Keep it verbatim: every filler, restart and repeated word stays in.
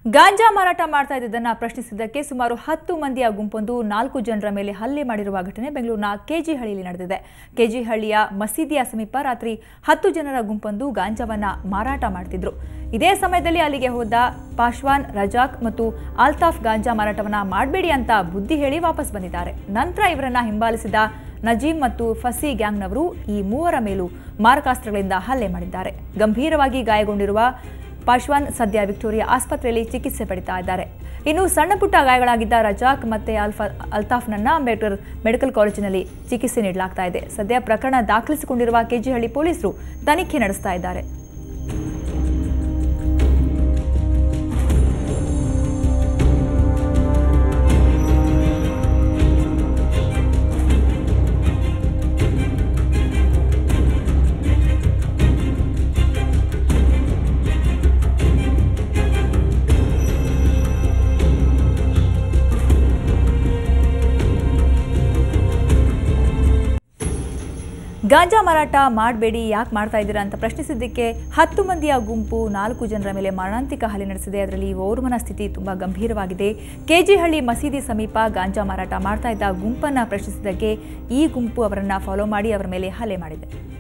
ಗಾಂಜಾ ಮಾರಾಟ ಮಾಡ್ತಾ ಇದ್ದದನ್ನ ಪ್ರಶ್ನಿಸಿದ್ದಕ್ಕೆ ಸುಮಾರು ಹತ್ತು ಮಂದಿಯ ಗುಂಪೊಂದು ನಾಲ್ಕು ಜನರ ಮೇಲೆ ಹಲ್ಲೆ ಮಾಡಿರುವ ಘಟನೆ ಬೆಂಗಳೂರಿನ ಕೆಜಿಹಳ್ಳಿಯಲ್ಲಿ ನಡೆದಿದೆ. ಕೆಜಿಹಳ್ಳಿಯ ಮಸೀದಿಯ ಸಮೀಪ ರಾತ್ರಿ ಹತ್ತು ಜನರ ಗುಂಪೊಂದು ಗಾಂಜಾವನ್ನ ಮಾರಾಟ ಮಾಡ್ತಿದ್ರು. ಇದೇ ಸಮಯದಲ್ಲಿ ಅಲ್ಲಿಗೆ ಹೋದ ಪಾಶ್ವಾನ್, ರಜಾಕ್ ಮತ್ತು ಅಲ್ತಾಫ್ ಗಾಂಜಾ ಮಾರಾಟವನ್ನ ಮಾಡಬೇಡಿ ಅಂತ ಬುದ್ಧಿ ಹೇಳಿ ವಾಪಸ್ ಬಂದಿದ್ದಾರೆ. ನಂತರ ಇವರನ್ನ ಹಿಂಬಾಲಿಸಿದ ನಜೀಮ್ ಮತ್ತು ಫಸಿ ಗ್ಯಾಂಗ್ನವರು ಈ ಮೂವರ ಮೇಲೂ ಮಾರಕಾಸ್ತ್ರಗಳಿಂದ ಹಲ್ಲೆ ಮಾಡಿದ್ದಾರೆ. ಗಂಭೀರವಾಗಿ ಗಾಯಗೊಂಡಿರುವ ಪಾಶ್ವಾನ್ ಸದ್ಯ ವಿಕ್ಟೋರಿಯಾ ಆಸ್ಪತ್ರೆಯಲ್ಲಿ ಚಿಕಿತ್ಸೆ ಪಡಿತಾ ಇದ್ದಾರೆ. ಇನ್ನು ಸಣ್ಣ ಪುಟ್ಟ ಗಾಯಗಳಾಗಿದ್ದ ರಜಾಕ್ ಮತ್ತೆ ಅಲ್ಫಾ ಅಲ್ತಾಫ್ನನ್ನ ಅಂಬೇಡ್ಕರ್ ಮೆಡಿಕಲ್ ಕಾಲೇಜಿನಲ್ಲಿ ಚಿಕಿತ್ಸೆ ನೀಡಲಾಗ್ತಾ ಇದೆ. ಸದ್ಯ ಪ್ರಕರಣ ದಾಖಲಿಸಿಕೊಂಡಿರುವ ಕೆಜಿಹಳ್ಳಿ ಪೊಲೀಸರು ತನಿಖೆ ನಡೆಸ್ತಾ ಇದ್ದಾರೆ. ಗಾಂಜಾ ಮಾರಾಟ ಮಾಡಬೇಡಿ, ಯಾಕೆ ಮಾಡ್ತಾ ಇದ್ದೀರಾ ಅಂತ ಪ್ರಶ್ನಿಸಿದ್ದಕ್ಕೆ ಹತ್ತು ಮಂದಿಯ ಗುಂಪು ನಾಲ್ಕು ಜನರ ಮೇಲೆ ಮಾರಣಾಂತಿಕ ಹಲ್ಲೆ ನಡೆಸಿದೆ. ಅದರಲ್ಲಿ ಓರ್ವನ ಸ್ಥಿತಿ ತುಂಬಾ ಗಂಭೀರವಾಗಿದೆ. ಕೆಜಿಹಳ್ಳಿ ಮಸೀದಿ ಸಮೀಪ ಗಾಂಜಾ ಮಾರಾಟ ಮಾಡ್ತಾ ಇದ್ದ ಗುಂಪನ್ನ ಪ್ರಶ್ನಿಸಿದ್ದಕ್ಕೆ ಈ ಗುಂಪು ಅವರನ್ನ ಫಾಲೋ ಮಾಡಿ ಅವರ ಮೇಲೆ ಹಲ್ಲೆ ಮಾಡಿದೆ.